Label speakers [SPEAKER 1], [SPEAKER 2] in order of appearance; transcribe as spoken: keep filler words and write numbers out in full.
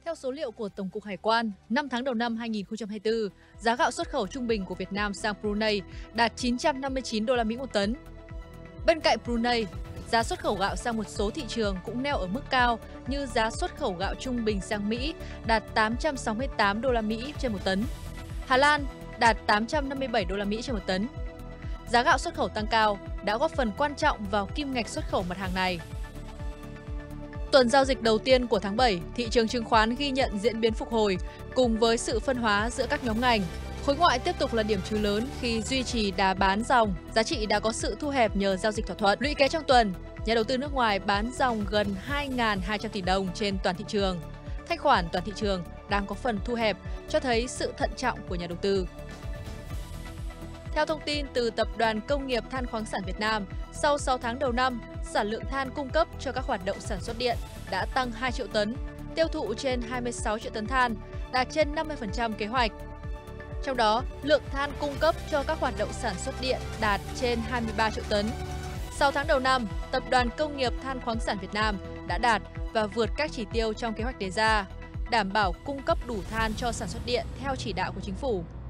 [SPEAKER 1] Theo số liệu của Tổng cục Hải quan, năm tháng đầu năm hai nghìn không trăm hai mươi tư, giá gạo xuất khẩu trung bình của Việt Nam sang Brunei đạt chín trăm năm mươi chín đô la Mỹ một tấn. Bên cạnh Brunei, giá xuất khẩu gạo sang một số thị trường cũng neo ở mức cao như giá xuất khẩu gạo trung bình sang Mỹ đạt tám trăm sáu mươi tám đô la Mỹ trên một tấn. Hà Lan đạt tám trăm năm mươi bảy đô la Mỹ trên một tấn. Giá gạo xuất khẩu tăng cao đã góp phần quan trọng vào kim ngạch xuất khẩu mặt hàng này. Tuần giao dịch đầu tiên của tháng bảy, thị trường chứng khoán ghi nhận diễn biến phục hồi cùng với sự phân hóa giữa các nhóm ngành. Khối ngoại tiếp tục là điểm trừ lớn khi duy trì đà bán dòng, giá trị đã có sự thu hẹp nhờ giao dịch thỏa thuận. Lũy kế trong tuần, nhà đầu tư nước ngoài bán dòng gần hai nghìn hai trăm tỷ đồng trên toàn thị trường. Thanh khoản toàn thị trường đang có phần thu hẹp, cho thấy sự thận trọng của nhà đầu tư. Theo thông tin từ Tập đoàn Công nghiệp Than khoáng sản Việt Nam, sau sáu tháng đầu năm, sản lượng than cung cấp cho các hoạt động sản xuất điện đã tăng hai triệu tấn, tiêu thụ trên hai mươi sáu triệu tấn than, đạt trên năm mươi phần trăm kế hoạch. Trong đó, lượng than cung cấp cho các hoạt động sản xuất điện đạt trên hai mươi ba triệu tấn. Sau tháng đầu năm, Tập đoàn Công nghiệp Than khoáng sản Việt Nam đã đạt và vượt các chỉ tiêu trong kế hoạch đề ra, đảm bảo cung cấp đủ than cho sản xuất điện theo chỉ đạo của Chính phủ.